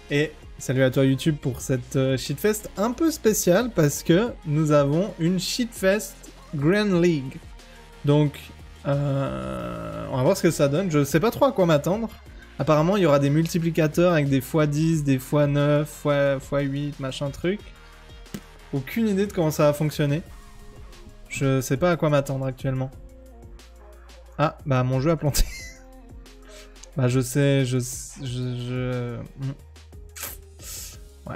Et salut à toi YouTube pour cette Shitfest un peu spéciale parce que nous avons une Shitfest Grand League. Donc, on va voir ce que ça donne. Je sais pas trop à quoi m'attendre. Apparemment, il y aura des multiplicateurs avec des x10, des x9, x8, machin truc. Aucune idée de comment ça va fonctionner. Je sais pas à quoi m'attendre actuellement. Ah, bah mon jeu a planté. Bah je sais, Ouais.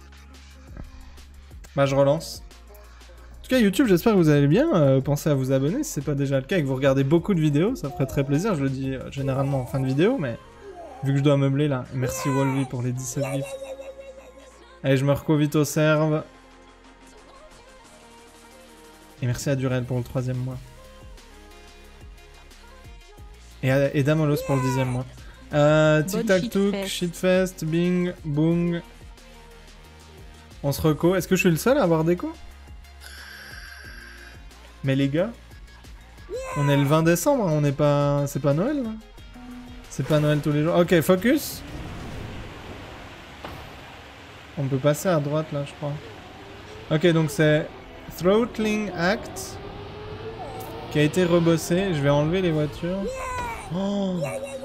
Bah je relance. En tout cas YouTube, j'espère que vous allez bien. Pensez à vous abonner si c'est pas déjà le cas et que vous regardez beaucoup de vidéos, ça ferait très plaisir. Je le dis généralement en fin de vidéo, mais vu que je dois meubler là. Merci Wolvie pour les 17 gifs. Allez, je me reco vite au serve. Et merci à Durel pour le 3e mois. Et Damolos pour le 10e mois. Tic tac touk, Shitfest, Bing, Boong. On se reco. Est-ce que je suis le seul à avoir déco? Mais les gars, on est le 20 décembre, on n'est pas... C'est pas Noël là? C'est pas Noël tous les jours. Ok, focus. On peut passer à droite là, je crois. Ok, donc c'est Throttling Act qui a été rebossé. Je vais enlever les voitures. Oh.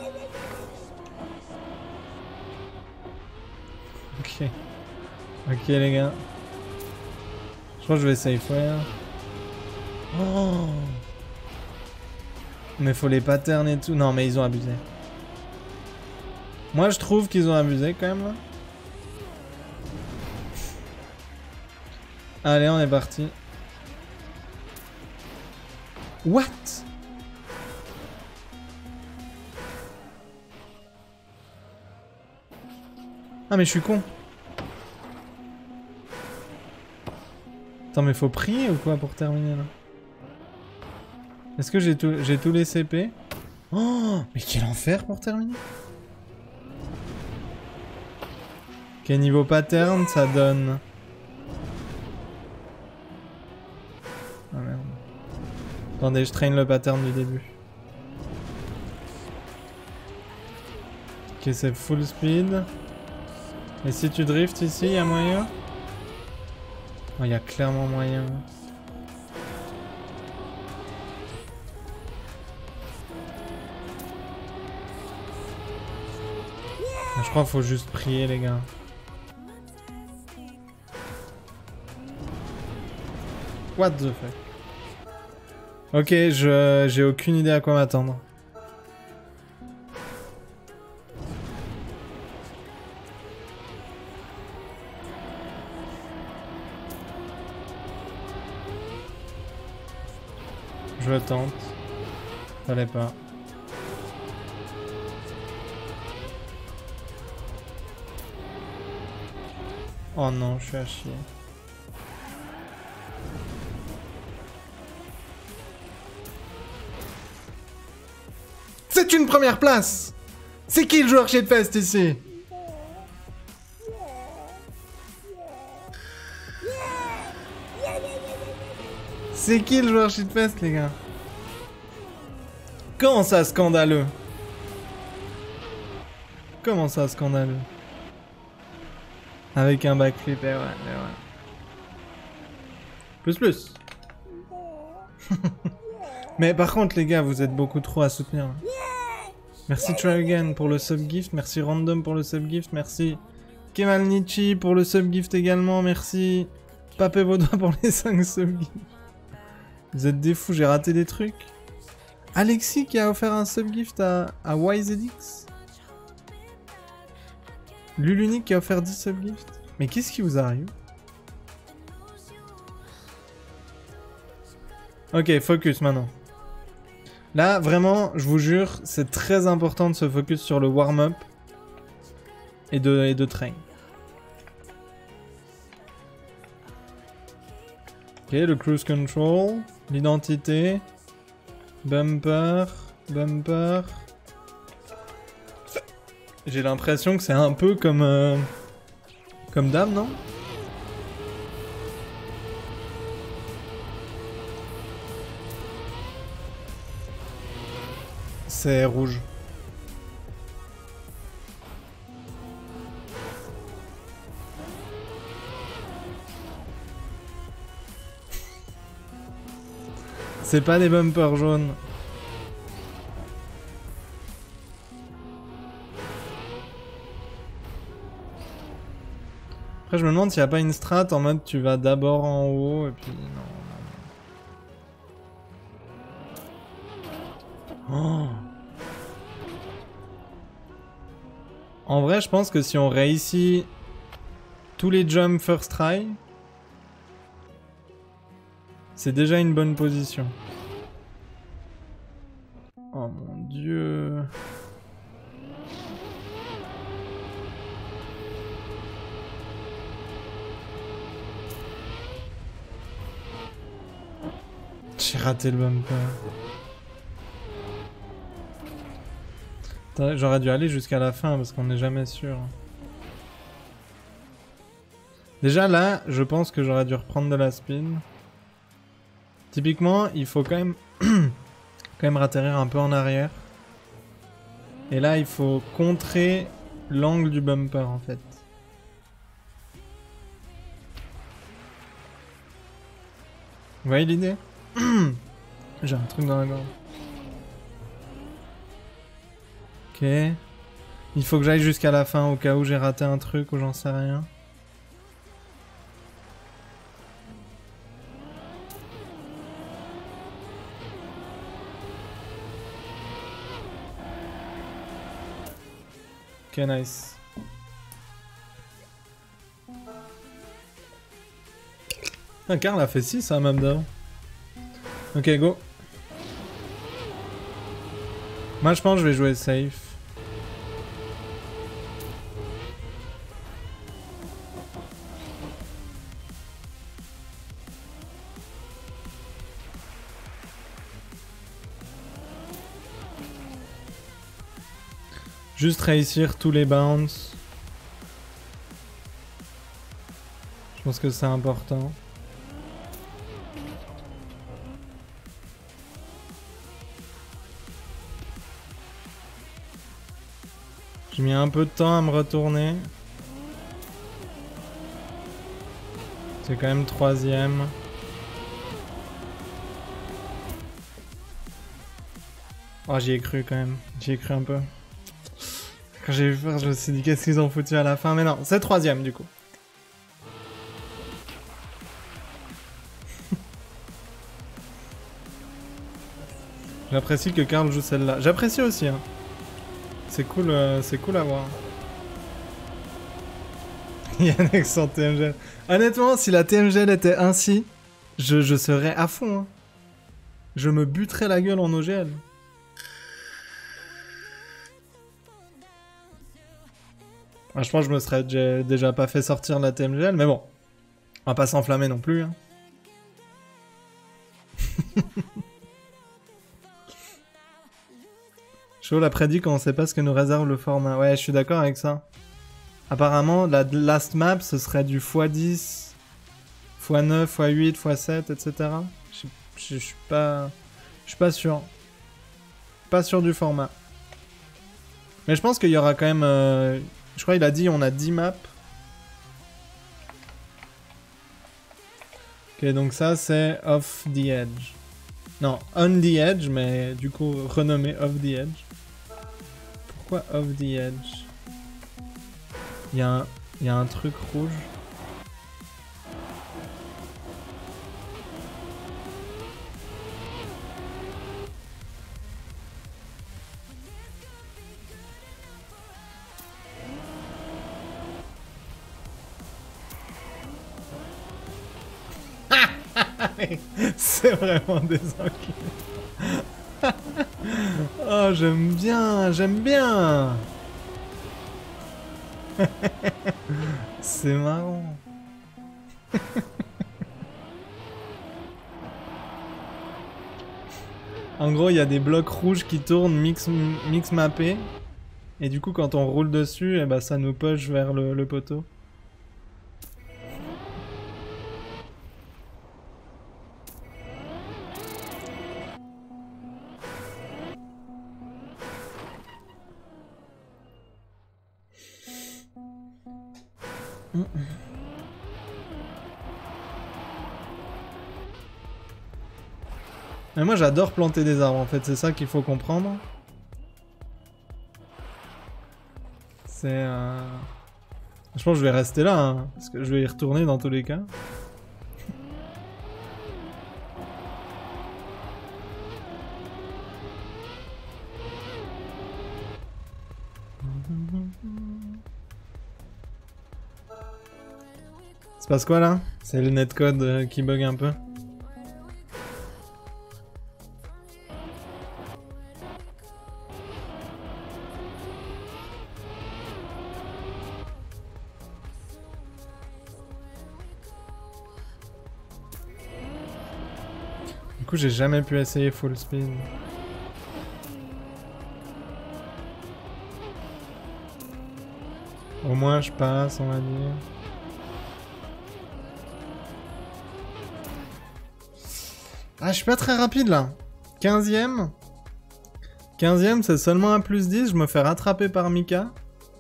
Ok. Ok les gars. Je crois que je vais safe ouais. Oh. Mais faut les patterns et tout. Non mais ils ont abusé. Moi je trouve qu'ils ont abusé quand même là. Allez on est parti. What? Ah mais je suis con. Attends mais faut prier ou quoi pour terminer là? Est-ce que j'ai tous les CP? Oh mais quel enfer pour terminer. Ok niveau pattern ça donne... Ah merde. Attendez je traîne le pattern du début. Ok c'est full speed. Et si tu drifts ici, y'a moyen? Oh, y'a clairement moyen. Je crois qu'il faut juste prier, les gars. What the fuck? Ok, j'ai aucune idée à quoi m'attendre. Je le tente. Fallait pas. Oh non, je suis à chier. C'est une première place! C'est qui le joueur Shitfest ici? C'est qui le joueur Shitfest, les gars? Comment ça, scandaleux? Comment ça, scandaleux? Avec un backflip, et ouais. Plus. Mais par contre, les gars, vous êtes beaucoup trop à soutenir. Merci Try Again pour le subgift, merci Random pour le subgift, merci Kemal Nietzsche pour le subgift également, merci Papé Vaudois pour les 5 subgifts. Vous êtes des fous, j'ai raté des trucs. Alexis qui a offert un subgift à YZX. Lulunique qui a offert 10 subgifts. Mais qu'est-ce qui vous arrive? Ok, focus maintenant. Là, vraiment, je vous jure, c'est très important de se focus sur le warm-up et de train. Ok, le cruise control, l'identité, bumper. J'ai l'impression que c'est un peu comme Dame, non? C'est rouge. C'est pas des bumpers jaunes. Après je me demande s'il n'y a pas une strat en mode tu vas d'abord en haut et puis non. Oh. En vrai je pense que si on réussit tous les jumps first try, c'est déjà une bonne position. Oh mon dieu. J'ai raté le bumper. J'aurais dû aller jusqu'à la fin parce qu'on n'est jamais sûr. Déjà là, je pense que j'aurais dû reprendre de la spin. Typiquement, il faut quand même ratterrir un peu en arrière. Et là, il faut contrer l'angle du bumper en fait. Vous voyez l'idée? J'ai un truc dans la gorge. Ok. Il faut que j'aille jusqu'à la fin au cas où j'ai raté un truc ou j'en sais rien. Ok, nice. Ah, Karl a fait 6 hein, même d'avant. Ok, go. Moi, je pense que je vais jouer safe. Juste réussir tous les bounce. Je pense que c'est important. J'ai mis un peu de temps à me retourner. C'est quand même 3ème. Oh, j'y ai cru quand même. J'y ai cru un peu. Quand j'ai vu faire, je me suis dit qu'est-ce qu'ils ont foutu à la fin. Mais non, c'est 3ème du coup. J'apprécie que Karl joue celle-là. J'apprécie aussi, hein. C'est cool à voir. Yannick sans TMGL. Honnêtement, si la TMGL était ainsi, je serais à fond. Hein. Je me buterais la gueule en OGL. Ah, je pense que je me serais déjà pas fait sortir la TMGL, mais bon. On va pas s'enflammer non plus. Hein. Chaud l'a prédit qu'on sait pas ce que nous réserve le format. Ouais, je suis d'accord avec ça. Apparemment, la last map, ce serait du x10, x9, x8, x7, etc. Je suis pas sûr. Pas sûr du format. Mais je pense qu'il y aura quand même... je crois qu'il a dit on a 10 maps. Ok, donc ça c'est Off the Edge. Non, On the Edge, mais du coup renommé Off the Edge. Pourquoi Off the Edge? Il y a un truc rouge. C'est vraiment des enculés. Oh, j'aime bien, j'aime bien. C'est marrant. En gros, il y a des blocs rouges qui tournent mix mappés. Et du coup, quand on roule dessus, eh ben, ça nous push vers le poteau. Mais moi j'adore planter des arbres en fait, c'est ça qu'il faut comprendre. C'est... Je pense que je vais rester là, hein, parce que je vais y retourner dans tous les cas. Ça passe quoi là? C'est le netcode qui bug un peu. Du coup j'ai jamais pu essayer full speed. Au moins je passe, on va dire. Ah, je suis pas très rapide là. 15ème. 15ème, c'est seulement un +10. Je me fais rattraper par Mika.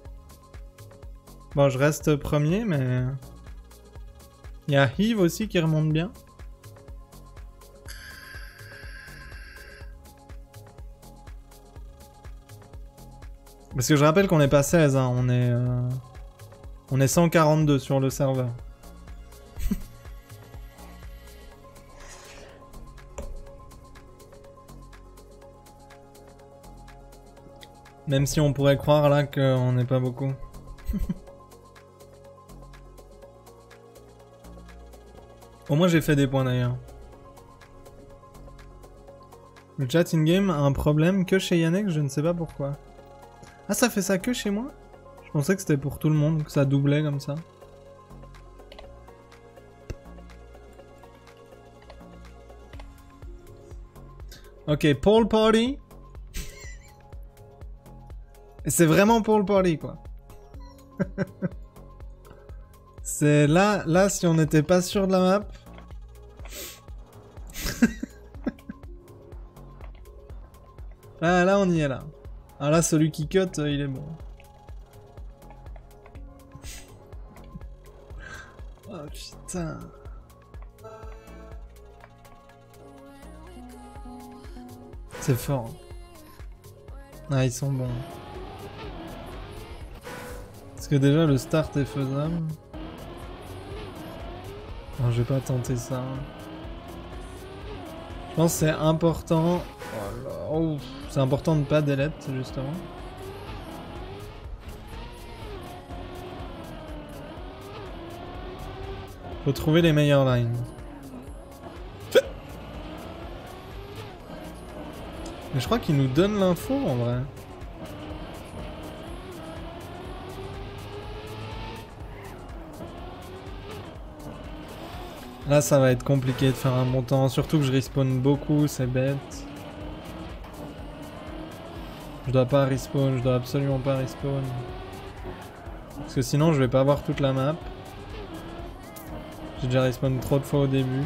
Bon, je reste premier, mais... Il y a Yves aussi qui remonte bien. Parce que je rappelle qu'on n'est pas 16, hein. On est 142 sur le serveur. Même si on pourrait croire là qu'on n'est pas beaucoup. Au moins j'ai fait des points d'ailleurs. Le chat in-game a un problème que chez Yannick, je ne sais pas pourquoi. Ah, ça fait ça que chez moi? Je pensais que c'était pour tout le monde, que ça doublait comme ça. Ok, Paul Party. C'est vraiment Paul Party, quoi. C'est là, si on n'était pas sûr de la map... là, on y est, là. Ah là, celui qui cut, il est bon. Oh, putain. C'est fort. Ah, ils sont bons. Est-ce que déjà le start est faisable? Non, je vais pas tenter ça. Je pense que c'est important. Oh là, oh, c'est important de pas delete justement. Faut trouver les meilleures lines. Mais je crois qu'il nous donne l'info en vrai. Là, ça va être compliqué de faire un bon temps, surtout que je respawn beaucoup, c'est bête. Je dois pas respawn, je dois absolument pas respawn. Parce que sinon, je vais pas avoir toute la map. J'ai déjà respawn trop de fois au début.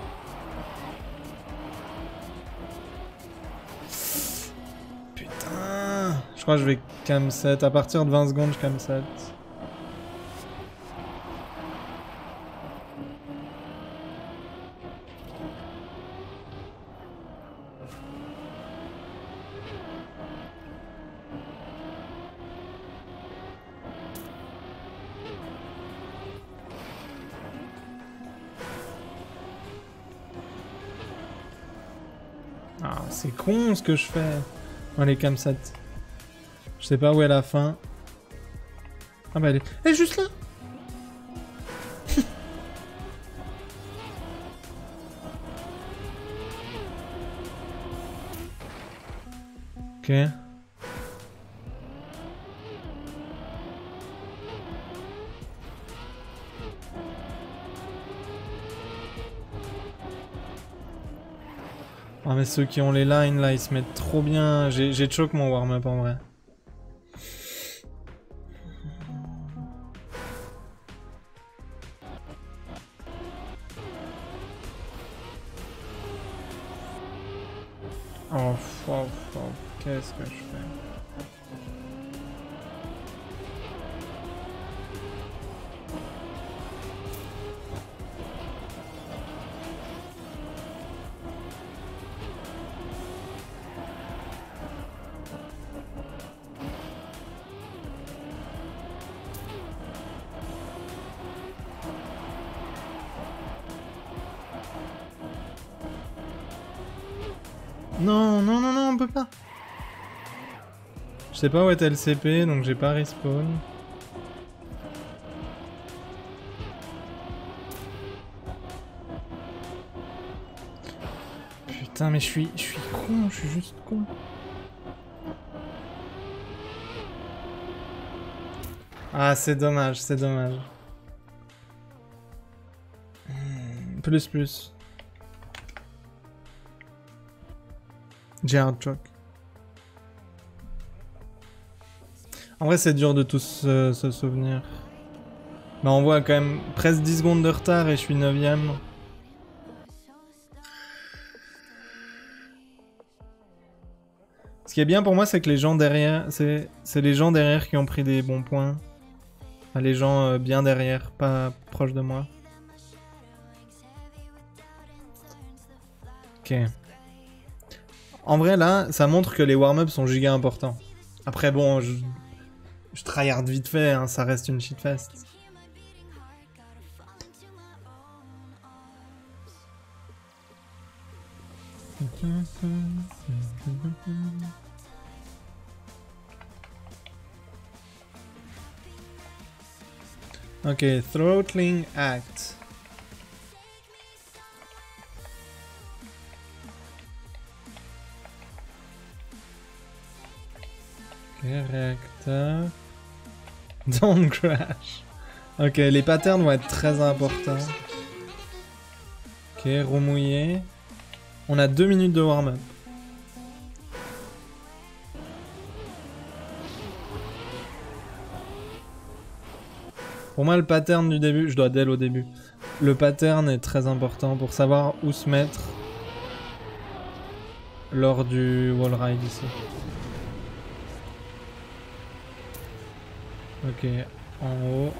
Putain! Je crois que je vais cam 7. À partir de 20 secondes, je cam 7. Ah, c'est con ce que je fais. Oh, les cam 7. Je sais pas où est la fin. Ah bah elle est juste là. Ok. Ah mais ceux qui ont les lines là, ils se mettent trop bien. J'ai choke mon warm-up en vrai. Oh, qu'est-ce que je fais? Non, non, non, non, on peut pas. Je sais pas où est LCP, donc j'ai pas respawn. Putain, mais je suis con, je suis juste con. Ah, c'est dommage, c'est dommage. Plus. J'ai un choc. En vrai, c'est dur de tous se souvenir. Mais on voit quand même presque 10 secondes de retard et je suis 9ème. Ce qui est bien pour moi, c'est que les gens derrière, c'est les gens derrière qui ont pris des bons points. Enfin, les gens bien derrière, pas proches de moi. Ok. En vrai, là, ça montre que les warm-ups sont giga importants. Après, bon, je tryhard vite fait, hein, ça reste une shitfest. Ok, throttling act. Ok, réacteur. Don't crash. Ok, les patterns vont être très importants. Ok, remouillé. On a 2 minutes de warm-up. Pour moi, le pattern du début, je dois del au début. Le pattern est très important pour savoir où se mettre lors du wall ride ici. Ok, en haut.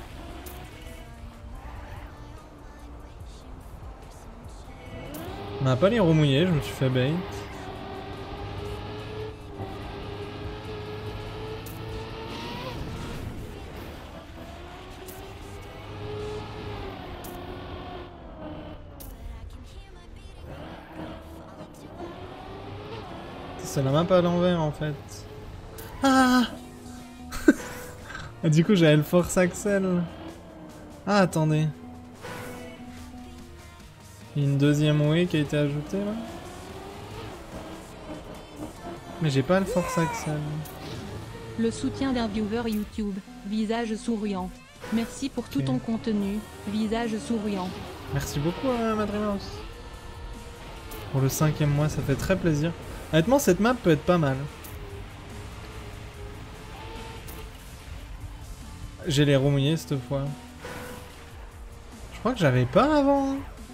On n'a pas les remouillés, je me suis fait bait. C'est la map à l'envers en fait. Ah du coup j'avais le force axel. Ah attendez. Il y a une deuxième way qui a été ajoutée là. Mais j'ai pas le force axel. Le soutien d'un viewer YouTube, visage souriant. Merci pour tout ton contenu, visage souriant. Merci beaucoup Madrinos. Pour le 5e mois, ça fait très plaisir. Honnêtement, cette map peut être pas mal. J'ai les remouillés cette fois. Je crois que j'avais pas avant.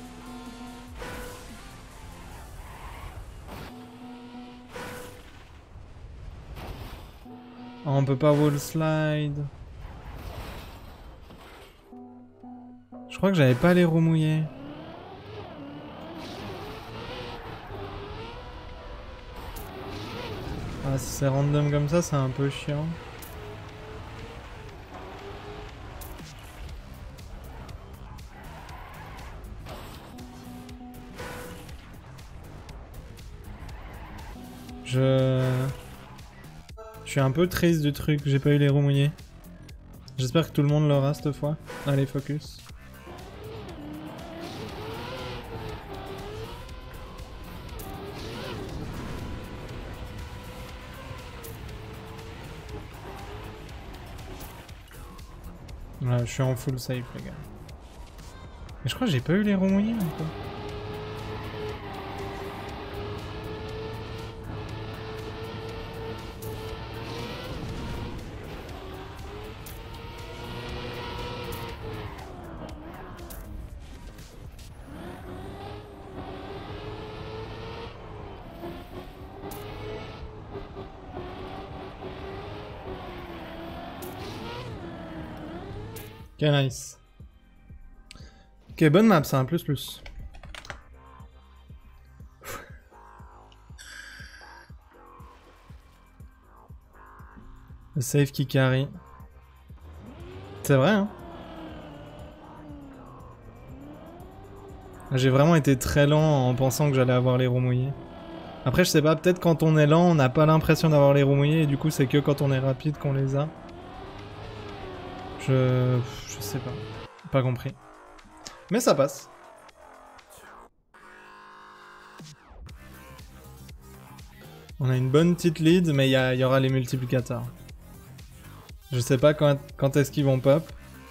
Oh, on peut pas wall slide. Je crois que j'avais pas les remouillés. Ah, si c'est random comme ça, c'est un peu chiant. Je suis un peu triste du truc, j'ai pas eu les remouillés. J'espère que tout le monde l'aura cette fois. Allez, focus. Ouais, je suis en full safe les gars. Mais je crois que j'ai pas eu les remouillés encore. Ok, nice. Ok, bonne map, c'est un plus. Le save qui carry. C'est vrai, hein. J'ai vraiment été très lent en pensant que j'allais avoir les roues mouillés. Après, je sais pas, peut-être quand on est lent, on n'a pas l'impression d'avoir les roues mouillées et du coup, c'est que quand on est rapide qu'on les a. Je sais pas. Pas compris. Mais ça passe. On a une bonne petite lead, mais il y aura les multiplicateurs. Je sais pas quand est-ce qu'ils vont pop.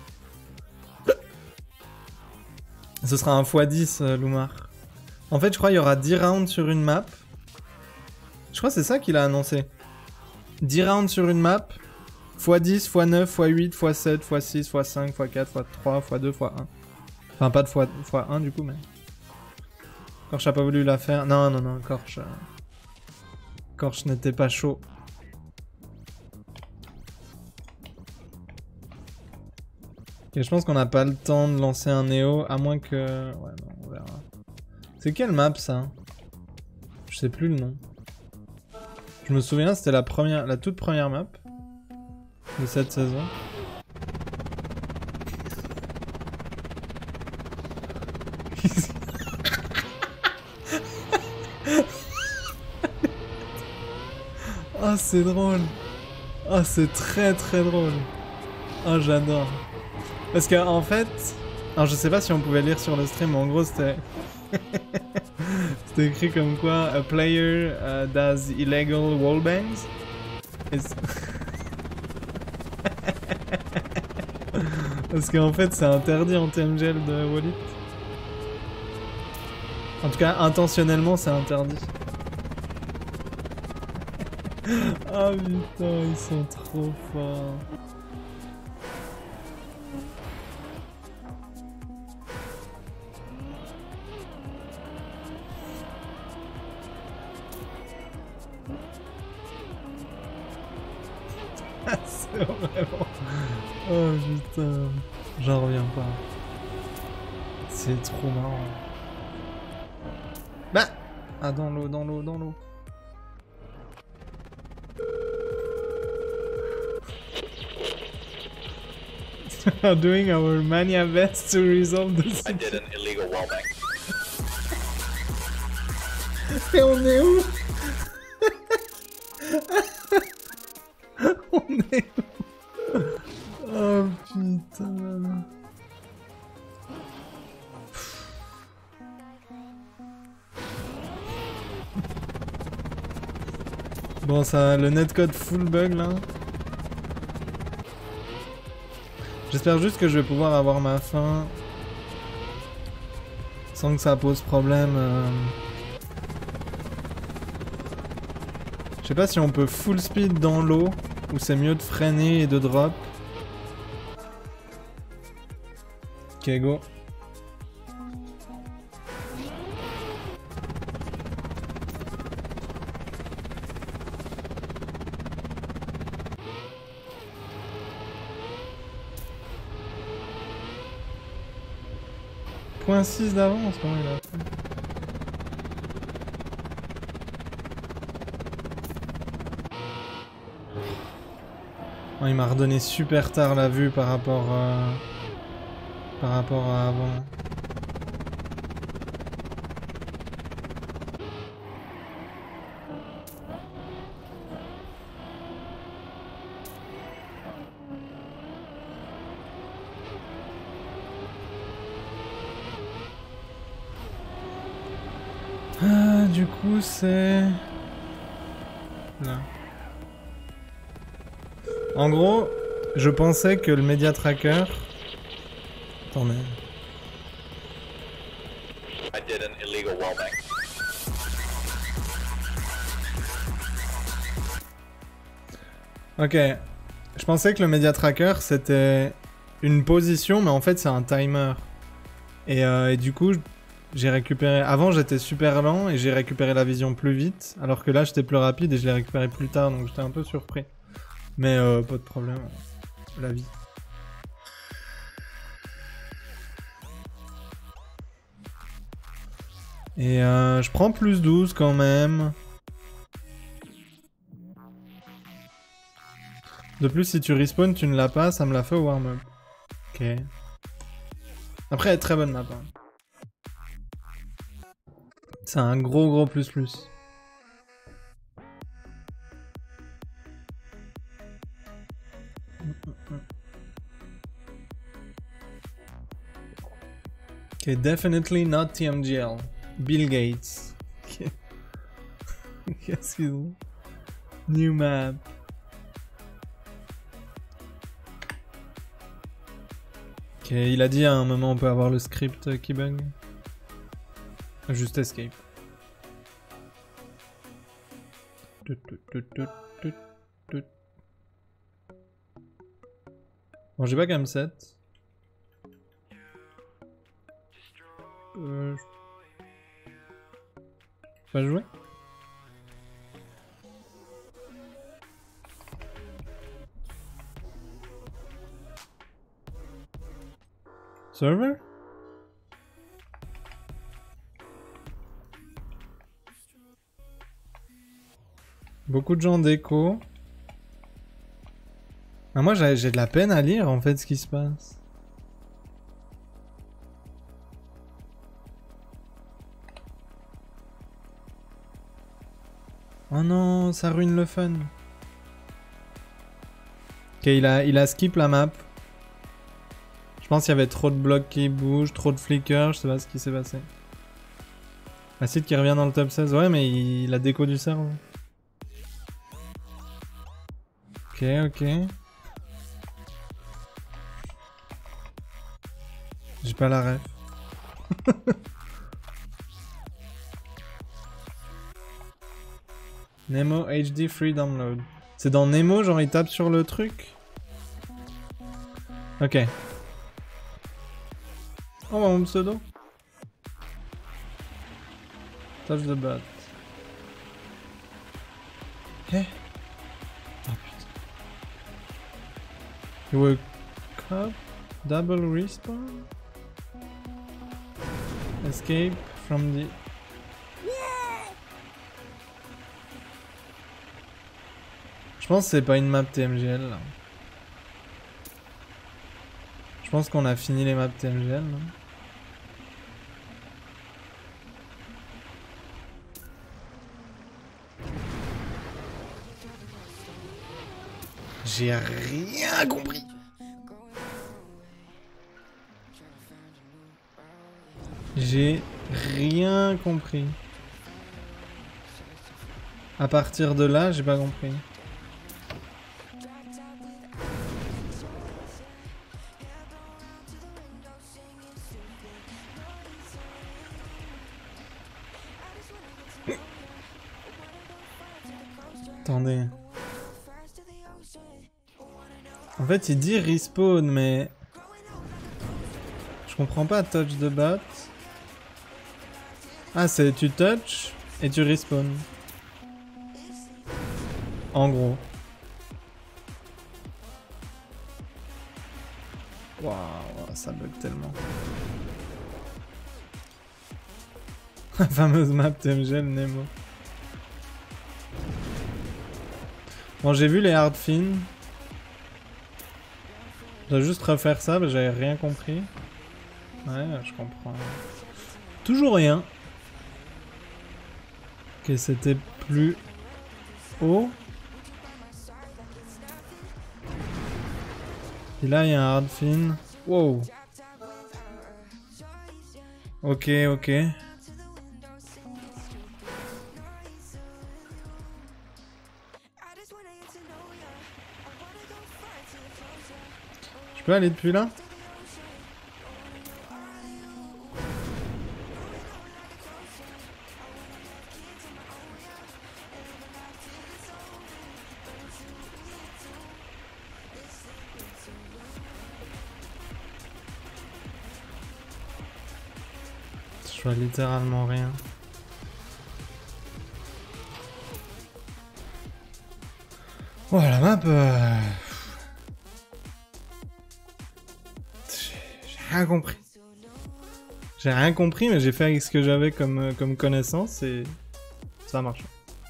Ce sera un x10, Lumar. En fait, je crois qu'il y aura 10 rounds sur une map. Je crois que c'est ça qu'il a annoncé. 10 rounds sur une map. x10, x9, x8, x7, x6, x5, x4, x3, x2, x1. Enfin, pas de x1 du coup, mais... Korch a pas voulu la faire. Non, non, non, Korch... Korch n'était pas chaud. Et je pense qu'on n'a pas le temps de lancer un Néo, à moins que... Ouais, non, on verra. C'est quelle map, ça? Je sais plus le nom. Je me souviens, c'était la toute première map de cette saison. Ah, c'est drôle. Ah, c'est très très drôle. Ah, j'adore. Parce que en fait... Alors, je sais pas si on pouvait lire sur le stream, mais en gros, c'était... C'était écrit comme quoi a player does illegal wallbangs. Parce qu'en fait c'est interdit en TMGL de Wallet. En tout cas intentionnellement c'est interdit. Ah putain ils sont trop forts. C'est vraiment... Oh putain, j'en reviens pas. C'est trop marrant. Bah! Ah dans l'eau, dans l'eau, dans l'eau. We are doing our mania best to resolve the situation. I did an illegal wallbang. Et on est où? On est où? Oh putain. Bon ça, le netcode full bug là. J'espère juste que je vais pouvoir avoir ma fin sans que ça pose problème. Je sais pas si on peut full speed dans l'eau ou c'est mieux de freiner et de drop. Ok go. Point 6 d'avance, comment il a fait? Oh, il m'a redonné super tard la vue par rapport à avant. Ah, du coup, c'est... Là. En gros, je pensais que le Media Tracker... Attendez. I did an illegal wallbang. Ok. Je pensais que le Media Tracker, c'était une position, mais en fait, c'est un timer. Et du coup... J'ai récupéré... Avant j'étais super lent et j'ai récupéré la vision plus vite, alors que là j'étais plus rapide et je l'ai récupéré plus tard, donc j'étais un peu surpris. Mais pas de problème, la vie. Et je prends plus 12 quand même. De plus si tu respawn tu ne l'as pas, ça me l'a fait au warm-up. Ok. Après elle est très bonne map. Hein. C'est un gros plus. Ok, definitely not TMGL. Bill Gates. Ok. Qu'est-ce qu'ils ont? New map. Ok, il a dit à un moment on peut avoir le script qui bug. Juste escape. Bon, j'ai pas game set. Pas jouer? Server? Beaucoup de gens d'écho. Ah, moi j'ai de la peine à lire en fait ce qui se passe. Oh non, ça ruine le fun. Ok, il a skip la map. Je pense qu'il y avait trop de blocs qui bougent, trop de flickers, je sais pas ce qui s'est passé. Acide qui revient dans le top 16, ouais mais il a déco du cerveau. Ok, ok. J'ai pas la ref. Nemo HD Free Download. C'est dans Nemo, genre il tape sur le truc? Ok. Oh mon pseudo. Touch the butt. Ok. Oh putain. You woke up? Double respawn? Escape from the... Je pense que c'est pas une map TMGL là. Je pense qu'on a fini les maps TMGL. Non? J'ai rien compris. J'ai rien compris. À partir de là, j'ai pas compris. Attendez. En fait, il dit respawn, mais... Je comprends pas touch the bot. Ah, c'est tu touch et tu respawn. En gros. Waouh, ça bug tellement. La fameuse map TMGL Nemo. Bon, j'ai vu les hard fins. Je dois juste refaire ça, mais j'avais rien compris. Ouais, je comprends. Toujours rien. Ok, c'était plus haut. Et là, il y a un hard fin. Wow. Ok, ok. Je peux aller depuis là? Je vois littéralement rien. Oh la map j'ai rien compris. J'ai rien compris mais j'ai fait avec ce que j'avais comme connaissance et ça a marché.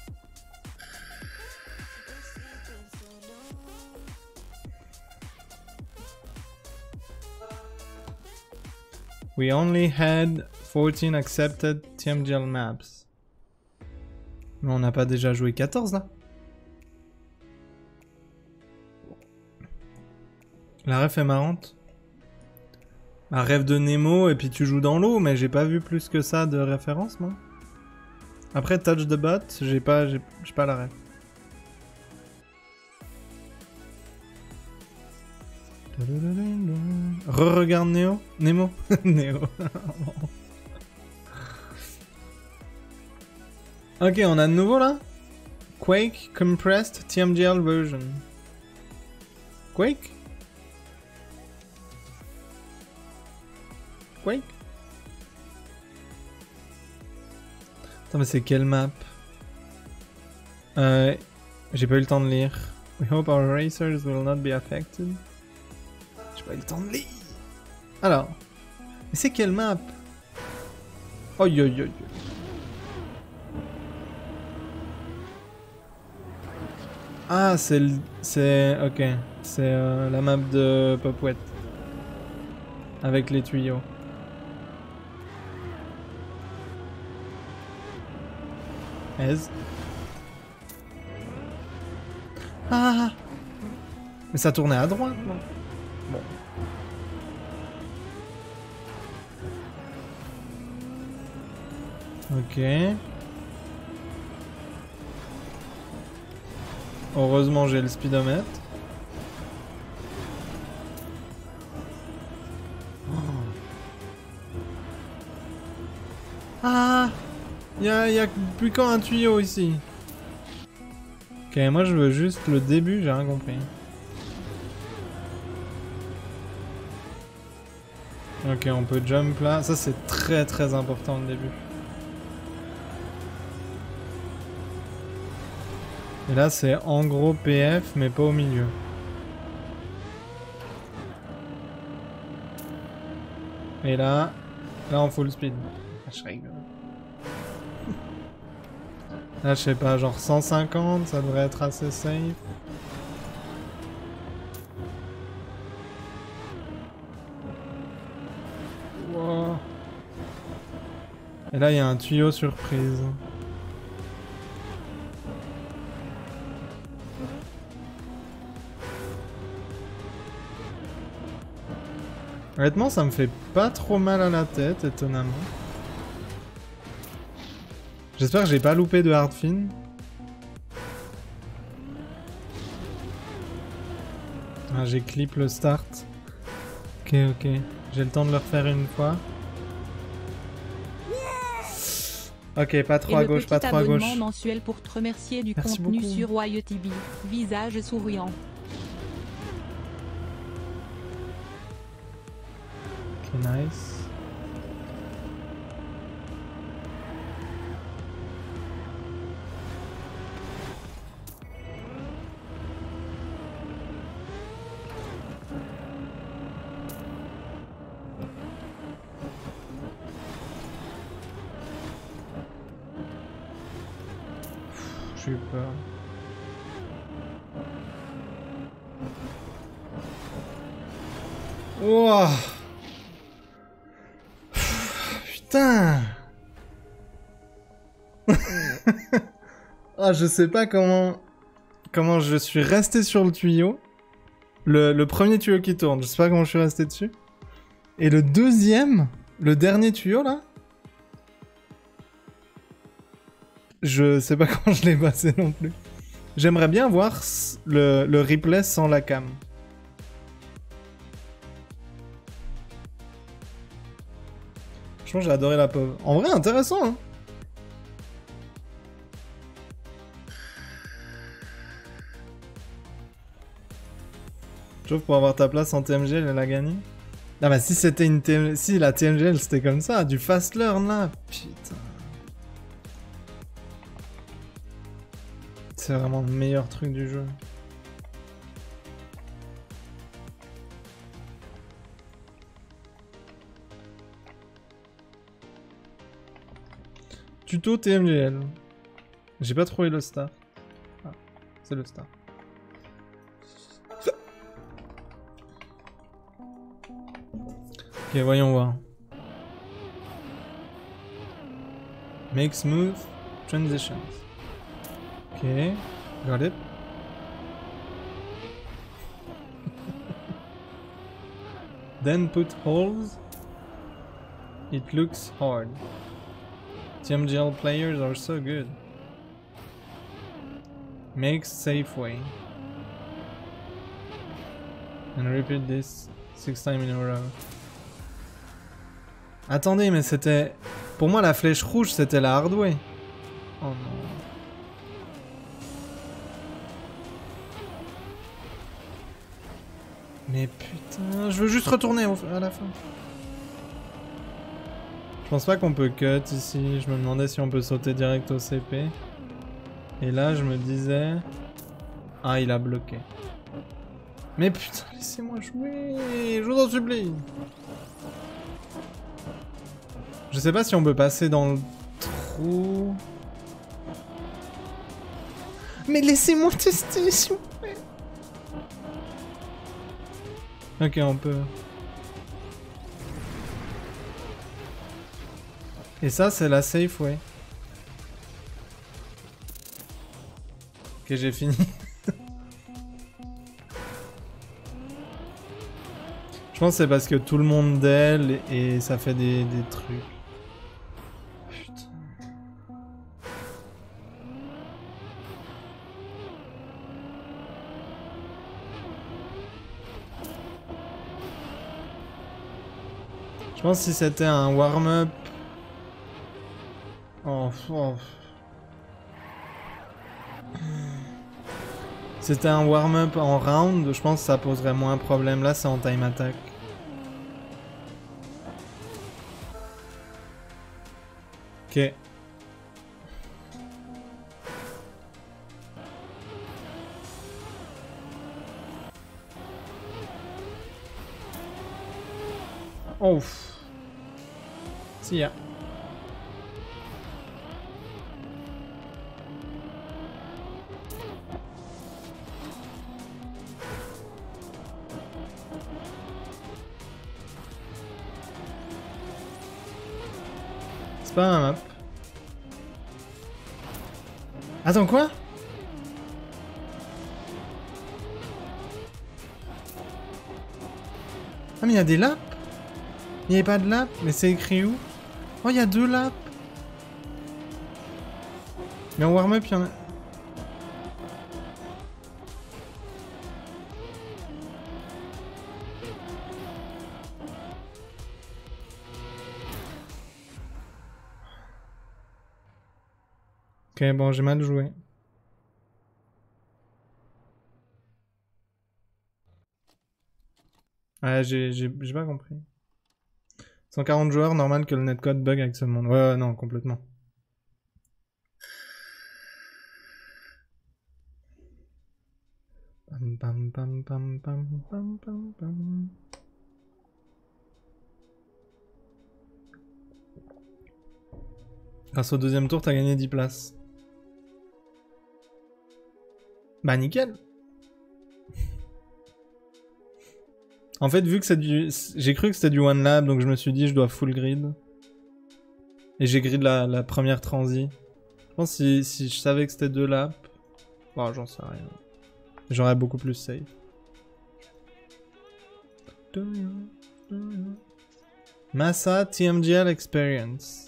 We only had 14 accepted TMGL maps. Mais on n'a pas déjà joué 14 là? La ref est marrante. Un rêve de Nemo et puis tu joues dans l'eau, mais j'ai pas vu plus que ça de référence, moi. Après Touch the Bot, j'ai pas la rêve. Re-regarde Nemo. Nemo. Ok, on a de nouveau là. Quake Compressed TMDL version. Quake? Quake? Attends, mais c'est quelle map? J'ai pas eu le temps de lire. We hope our racers will not be affected. J'ai pas eu le temps de lire. Alors. Mais c'est quelle map? Oh yo yo yo. Ah, c'est le... c'est... ok. C'est la map de Popwet. Avec les tuyaux. Ez. Ah! Mais ça tournait à droite, non? Bon. Ok. Heureusement, j'ai le speedomètre. Oh. Ah! Y a plus qu'un tuyau ici. Ok, moi je veux juste le début, j'ai rien compris. Ok, on peut jump là. Ça c'est très très important le début. Et là c'est en gros PF mais pas au milieu. Et là en full speed. Je rigole. Là je sais pas, genre 150, ça devrait être assez safe. Wow. Et là il y a un tuyau surprise. Honnêtement, ça me fait pas trop mal à la tête, étonnamment. J'espère que j'ai pas loupé de hardfin. Ah, j'ai clip le start. Ok, ok. J'ai le temps de le refaire une fois. Ok, pas trop à gauche, pas trop à gauche. Abonnement mensuel pour te remercier du Merci contenu beaucoup. sur YTB. Visage souriant. Ok, nice. J'ai eu peur. Wouah. Putain. Ah, je sais pas comment je suis resté sur le tuyau. Le premier tuyau qui tourne, je sais pas comment je suis resté dessus. Et le deuxième, le dernier tuyau là, je sais pas comment je l'ai passé non plus. J'aimerais bien voir le replay sans la cam. Franchement, j'ai adoré la pauvre. En vrai, intéressant, hein. Sauf pour avoir ta place en TMGL, elle a gagné. Ah bah si c'était une TMGL... Si, la TMGL, c'était comme ça, du fast learn, là. Putain. C'est vraiment le meilleur truc du jeu. Tuto TMGL. J'ai pas trouvé le star. Ah, c'est le star. Ok, voyons voir. Make smooth transitions. Ok, got it. Then put holes. It looks hard. TMGL players are so good. Make safe way. And repeat this 6 times in a row. Attendez, mais c'était... Pour moi, la flèche rouge, c'était la hard way. Oh non. Mais putain, je veux juste retourner à la fin. Je pense pas qu'on peut cut ici. Je me demandais si on peut sauter direct au CP. Et là, je me disais... Ah, il a bloqué. Mais putain, laissez-moi jouer. Je vous en supplie. Je sais pas si on peut passer dans le trou. Mais laissez-moi tester, s'il vous plaît. Ok, on peut. Et ça, c'est la safe way. Ok, j'ai fini. Je pense que c'est parce que tout le monde d'elle et ça fait des trucs. Putain. Je pense que si c'était un warm-up... Oh. C'était un warm-up en round, je pense que ça poserait moins de problème. Là, c'est en time attack. Ok. Oh. Si ya. C'est pas un map. Attends, quoi? Ah mais il y a des laps? Il n'y avait pas de lap? Mais c'est écrit où? Oh, il y a 2 laps. Mais en warm-up, il y en a... Ok, bon, j'ai mal joué. Ouais, j'ai pas compris. 140 joueurs, normal que le netcode bug avec ce monde. Ouais, non, complètement. Pam pam pam pam pam pam pam pam. Grâce au deuxième tour, t'as gagné 10 places. Bah nickel. En fait, vu que c'est du... J'ai cru que c'était du one lap, donc je me suis dit je dois full grid. Et j'ai grid la première transi. Je pense que si je savais que c'était 2 laps... Bon, j'en sais rien. J'aurais beaucoup plus safe. Massa TMGL Experience.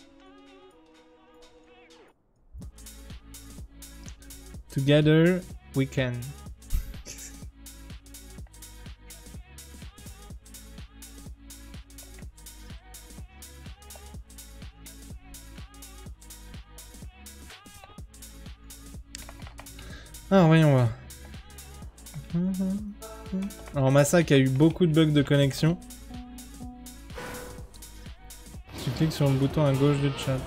Together we can. Alors voyons voir. Alors Massa qui a eu beaucoup de bugs de connexion. Tu cliques sur le bouton à gauche du chat.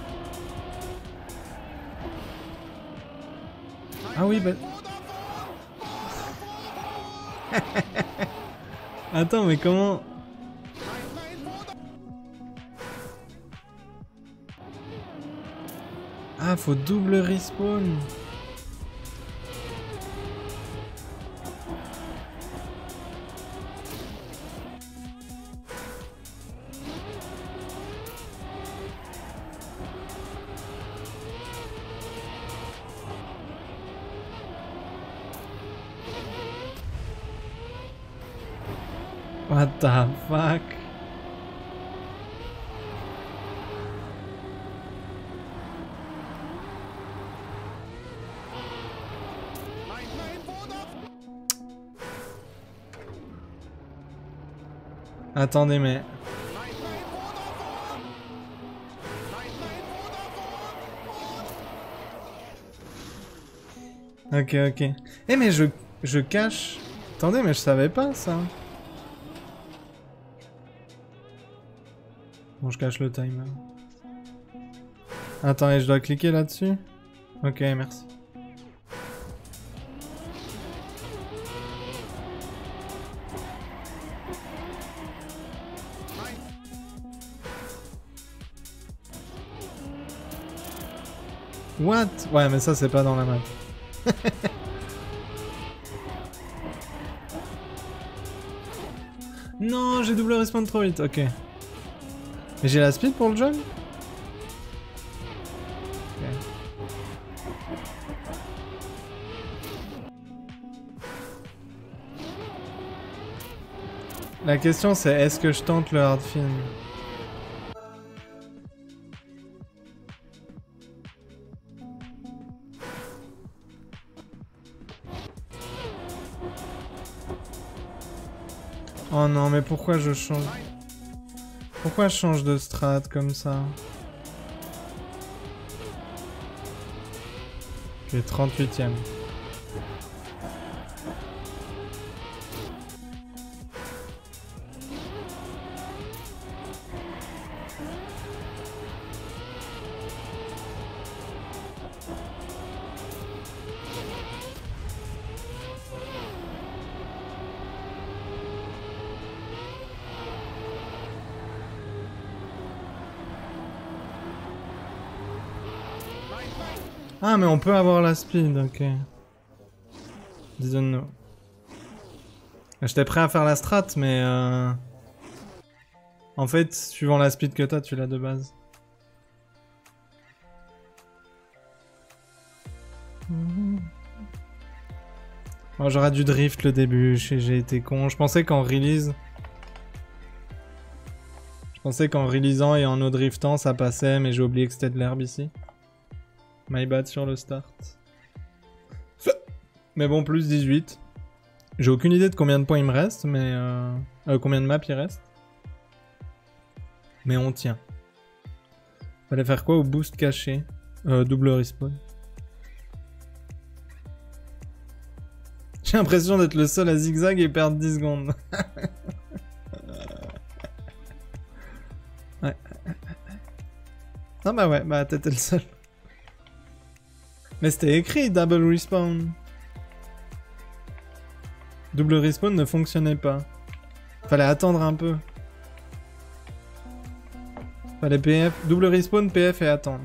Ah oui bah... Attends mais comment... Ah faut double respawn. What the fuck? Attendez, mais... Ok, ok. Eh mais je cache... Attendez, mais je savais pas ça. Bon, je cache le timer. Attends, et je dois cliquer là-dessus? Ok, merci. What? Ouais, mais ça, c'est pas dans la map. Non, j'ai double respawn trop vite, ok. Mais j'ai la speed pour le jump? Ok. La question c'est, est-ce que je tente le hard film? Oh non, mais pourquoi je change? Pourquoi je change de strat comme ça? Ok, 38ème. Ah, mais on peut avoir la speed, ok. Didn't know. J'étais prêt à faire la strat, mais en fait, suivant la speed que t'as, tu l'as de base. Oh, j'aurais dû drift le début, j'ai été con. Je pensais qu'en release... Je pensais qu'en releasant et en no driftant, ça passait, mais j'ai oublié que c'était de l'herbe ici. My bad sur le start. Mais bon, plus 18. J'ai aucune idée de combien de points il me reste, mais... combien de maps il reste. Mais on tient. Fallait faire quoi au boost caché? Double respawn. J'ai l'impression d'être le seul à zigzag et perdre 10 secondes. Ouais. Ah bah ouais, bah t'étais le seul. Mais c'était écrit double respawn. Double respawn ne fonctionnait pas. Fallait attendre un peu. Fallait PF, double respawn, PF et attendre.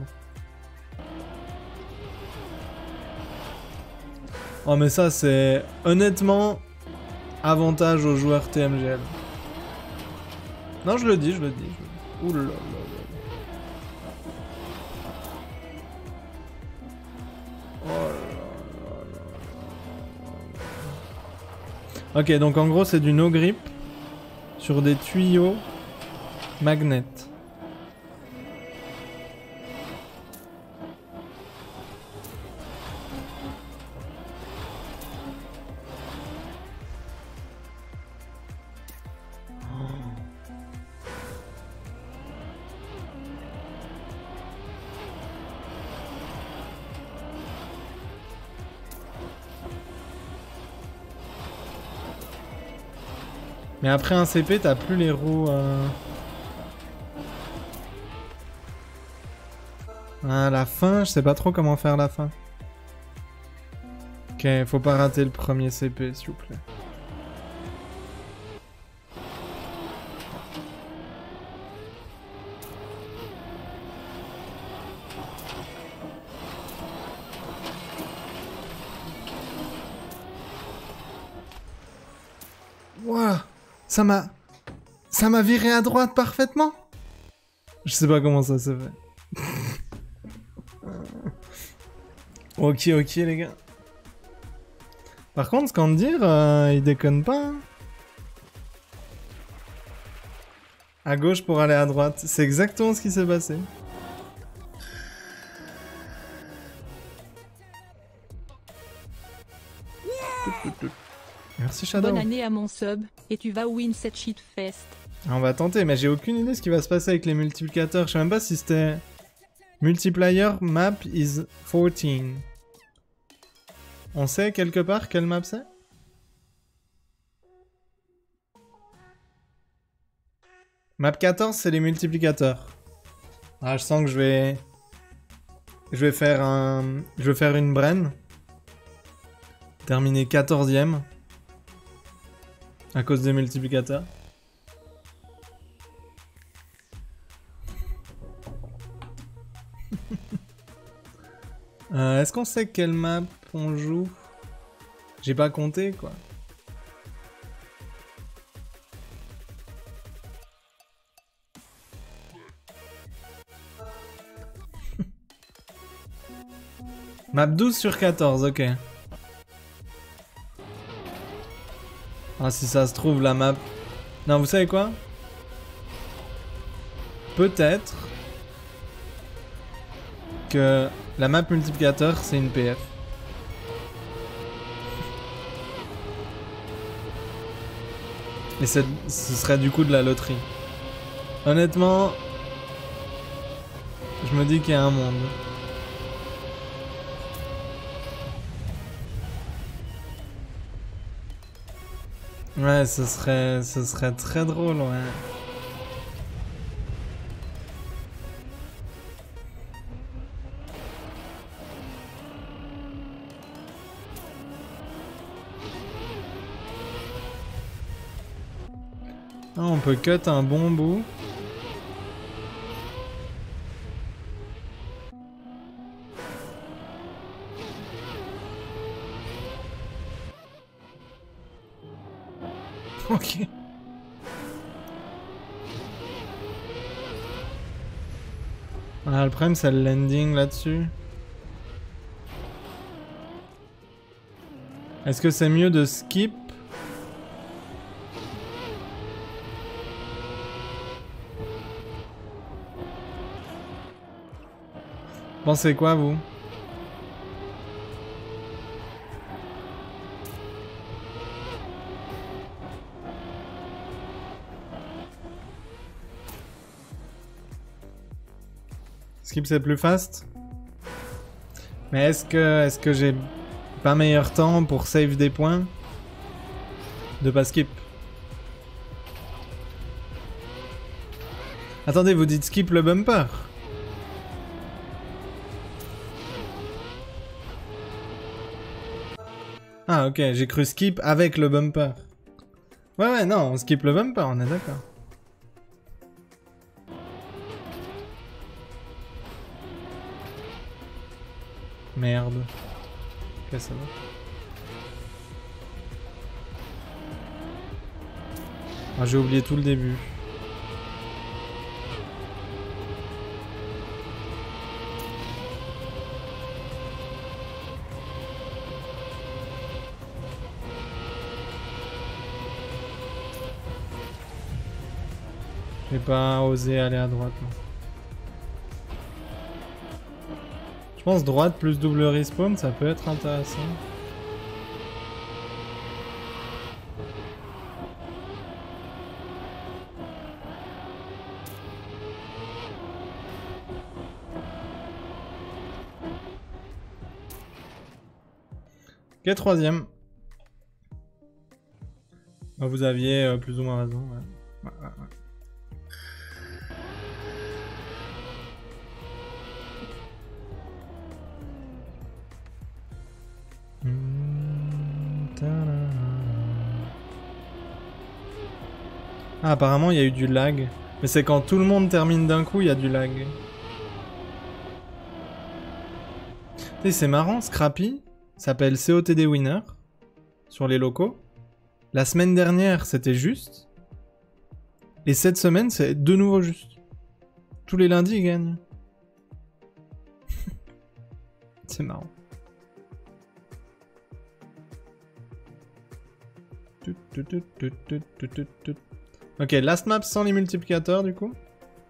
Oh mais ça c'est honnêtement avantage aux joueurs TMGL. Non je le dis, Ouh là là là. Ok, donc en gros c'est du no grip sur des tuyaux magnets. Mais après un CP, t'as plus les roues... Ah, la fin, je sais pas trop comment faire la fin. Ok, faut pas rater le premier CP, s'il vous plaît. Waouh! Ça m'a viré à droite parfaitement. Je sais pas comment ça se fait. Ok, les gars. Par contre, Scandir, il déconne pas. Hein. à gauche pour aller à droite. C'est exactement ce qui s'est passé. Merci Shadow. Bonne année à mon sub, et tu vas win cette shitfest. On va tenter, mais j'ai aucune idée de ce qui va se passer avec les multiplicateurs. Je sais même pas si c'était... Multiplier map is 14. On sait quelque part quelle map c'est? Map 14, c'est les multiplicateurs. Ah, je sens que je vais faire un... Je vais faire une brain. Terminer 14ème. À cause des multiplicateurs. Est-ce qu'on sait quelle map on joue? J'ai pas compté, quoi. Map 12 sur 14, ok. Ah, si ça se trouve, la map... Non, vous savez quoi? Peut-être... que la map multiplicateur, c'est une PF. Et ce serait du coup de la loterie. Honnêtement... Je me dis qu'il y a un monde. Ouais, ce serait très drôle, ouais. Ah, on peut cut un bon bout. Ok. Ah, le problème c'est le landing là-dessus. Est-ce que c'est mieux de skip? Pensez quoi vous? Skip c'est plus fast. Mais est-ce que j'ai pas meilleur temps pour save des points de pas skip? Attendez, vous dites skip le bumper? Ah ok, j'ai cru skip avec le bumper. Ouais non, on skip le bumper, on est d'accord. Merde. Ok, ça va. Ah, j'ai oublié tout le début. J'ai pas osé aller à droite. Non. Je pense droite plus double respawn, ça peut être intéressant. Ok, troisième. Ah, vous aviez plus ou moins raison. Ouais. Ouais. Ah, apparemment il y a eu du lag. Mais c'est quand tout le monde termine d'un coup, il y a du lag. C'est marrant, Scrappy s'appelle COTD Winner sur les locaux. La semaine dernière, c'était juste. Et cette semaine, c'est de nouveau juste. Tous les lundis, il gagne. C'est marrant. Ok, last map sans les multiplicateurs du coup.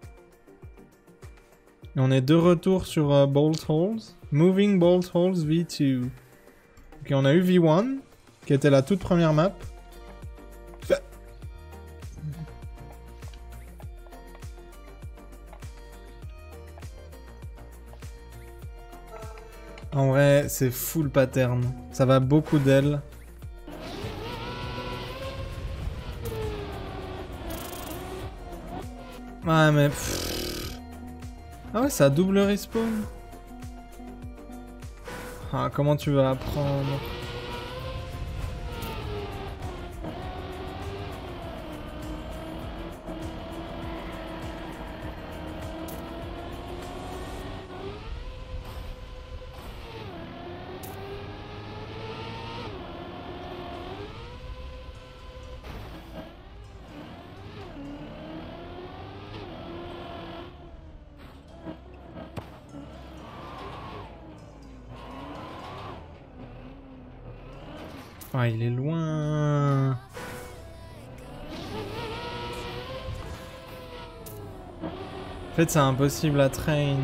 Et on est de retour sur Bolt Holes. Moving Bolt Holes V2. Ok, on a eu V1, qui était la toute première map. En vrai, c'est full pattern. Ça va beaucoup d'ailes. Ouais, mais... Ah ouais, ça double respawn. Ah, comment tu vas apprendre? Ah, il est loin. En fait, c'est impossible à train.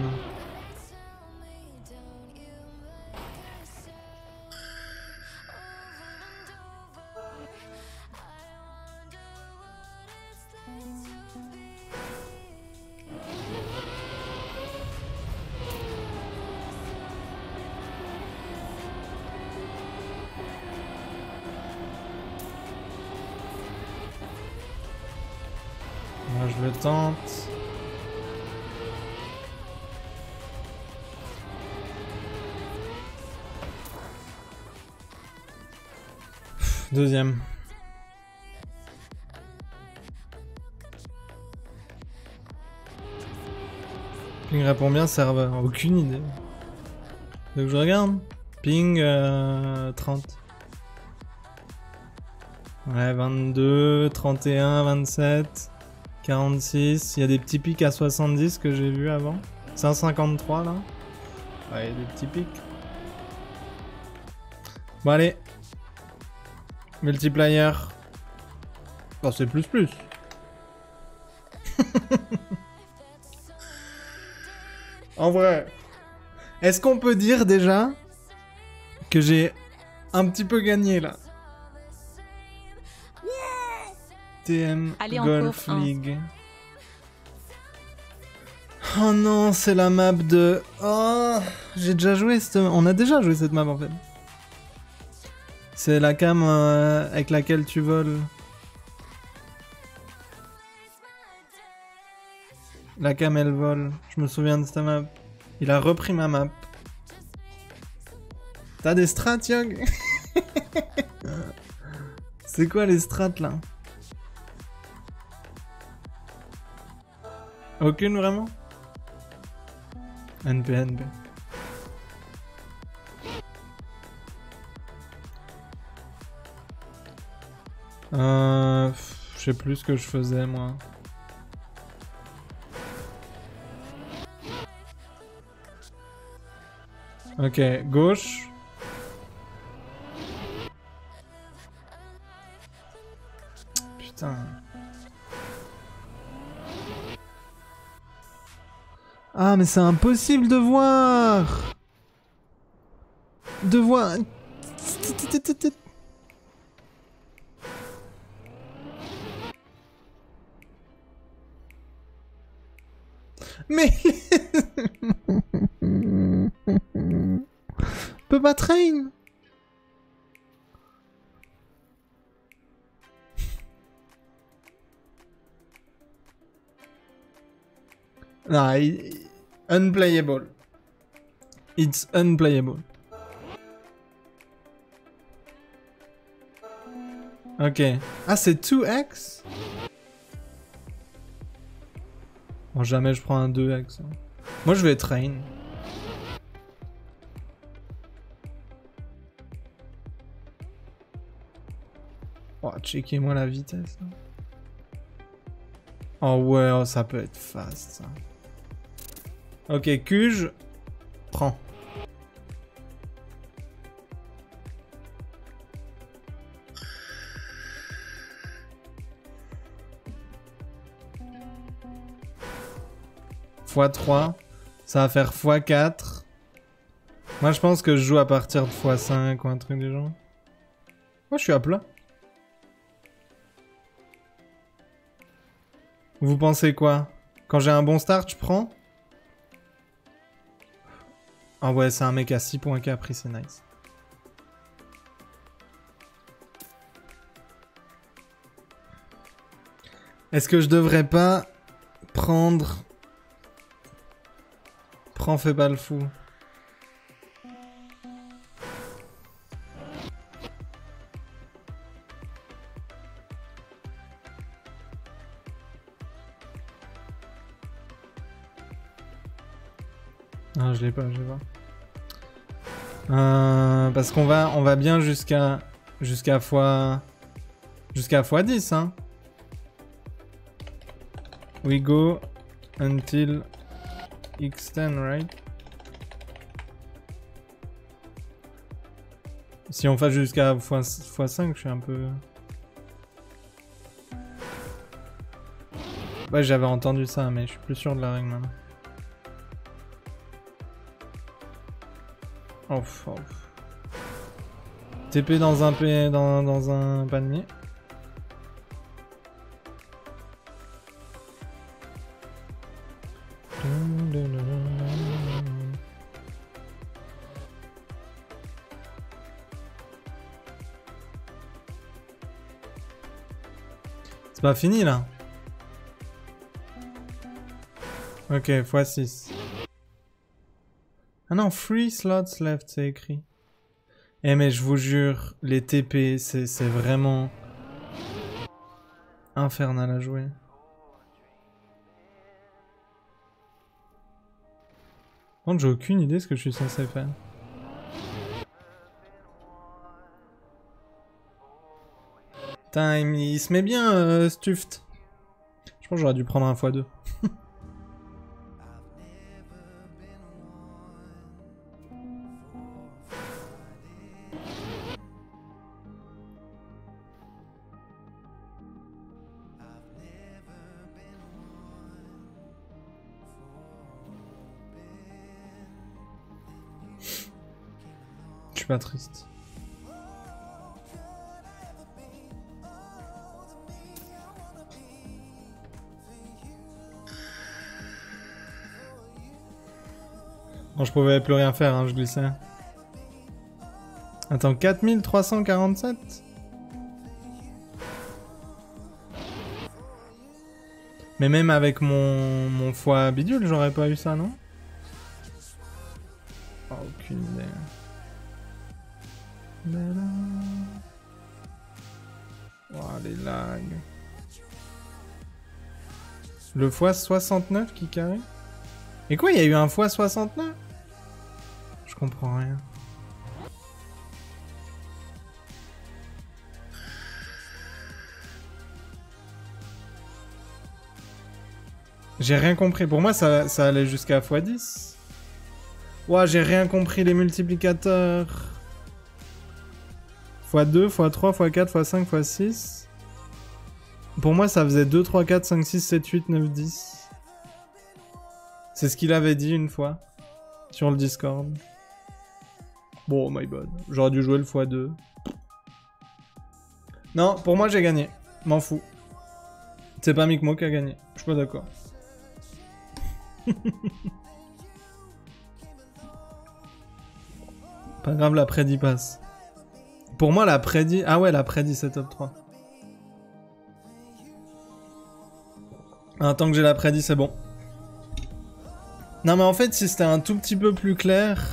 Moi, je le tente. Deuxième. Ping répond bien, serveur. Aucune idée. Donc je regarde. Ping 30. Ouais, 22, 31, 27, 46. Il y a des petits pics à 70 que j'ai vu avant. 153 là. Ouais, il y a des petits pics. Bon, allez. Multiplier. Oh, c'est plus. En vrai. Est-ce qu'on peut dire déjà que j'ai un petit peu gagné là? TM Allez, Golf encore un. League. Oh non, c'est la map de... Oh, j'ai déjà joué cette... On a déjà joué cette map en fait. C'est la cam avec laquelle tu voles. La cam elle vole. Je me souviens de cette map. Il a repris ma map. T'as des strats, Yog? C'est quoi les strats là? Aucune vraiment? NP. Je sais plus ce que je faisais moi. Ok, gauche. Putain. Ah mais c'est impossible de voir. De voir. Mais... Peut pas train. Non, unplayable. It's unplayable. Ok. Ah, c'est 2x? Bon, jamais je prends un 2x. Hein. Moi, je vais train. Oh, checkez-moi la vitesse. Hein. Oh ouais, oh, ça peut être fast, ça. Ok, Cuge. Prends. x3. Ça va faire x4. Moi, je pense que je joue à partir de x5 ou un truc du genre. Moi, je suis à plat. Vous pensez quoi? Quand j'ai un bon start, je prends? Ah ouais, c'est un mec à 6 points qui a pris, c'est nice. Est-ce que je devrais pas prendre... Prends, fais pas le fou. Ah, je l'ai pas, je vais voir. Parce qu'on va bien jusqu'à x10, hein. We go until x10, right? Si on fait jusqu'à x5, je suis un peu... Ouais, j'avais entendu ça, mais je suis plus sûr de la règle maintenant. Ouf, ouf. TP dans un panier. C'est pas fini là. Ok, x6. Ah non, 3 slots left, c'est écrit. Eh mais je vous jure, les TP, c'est vraiment infernal à jouer. Par contre, j'ai aucune idée de ce que je suis censé faire. Putain, il se met bien, Stuft. Je pense que j'aurais dû prendre un x2. Je suis pas triste. Bon, je pouvais plus rien faire, hein, je glissais. Attends, 4347? Mais même avec mon foie bidule, j'aurais pas eu ça, non? Oh, aucune idée. Oh, les lags. Le x69 qui carré? Et quoi, il y a eu un x69? Je comprends rien. J'ai rien compris. Pour moi, ça allait jusqu'à x10. Ouah, j'ai rien compris les multiplicateurs. x2, x3, x4, x5, x6. Pour moi, ça faisait 2, 3, 4, 5, 6, 7, 8, 9, 10. C'est ce qu'il avait dit une fois. Sur le Discord. Bon, my bad. J'aurais dû jouer le x2. Non, pour moi, j'ai gagné. M'en fous. C'est pas Mikmo qui a gagné. Je suis pas d'accord. Pas grave, la prédit passe. Pour moi, la prédit... Ah ouais, la prédit, c'est top 3. Ah, tant que j'ai la prédit, c'est bon. Non, mais en fait, si c'était un tout petit peu plus clair...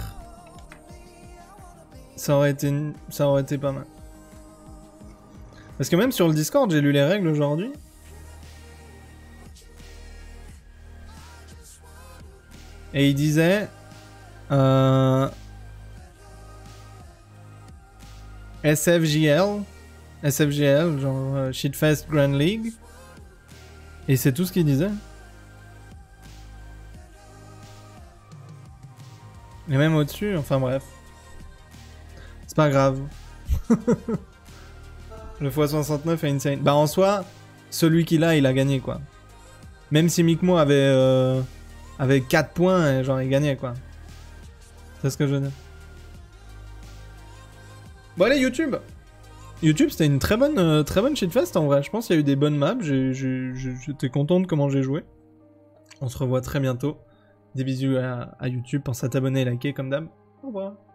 Ça aurait été pas mal. Parce que même sur le Discord, j'ai lu les règles aujourd'hui. Et il disait... SFGL, genre Shitfest Grand League. Et c'est tout ce qu'il disait. Et même au-dessus, enfin bref. C'est pas grave. Le x69 est insane. Bah en soi, celui qu'il a, il a gagné quoi. Même si Mikmo avait avec 4 points et j'aurais gagné quoi. C'est ce que je veux dire. Bon allez YouTube. YouTube c'était une très bonne shitfest en vrai. Je pense qu'il y a eu des bonnes maps. J'étais content de comment j'ai joué. On se revoit très bientôt. Des bisous à YouTube. Pense à t'abonner et liker comme d'hab. Au revoir.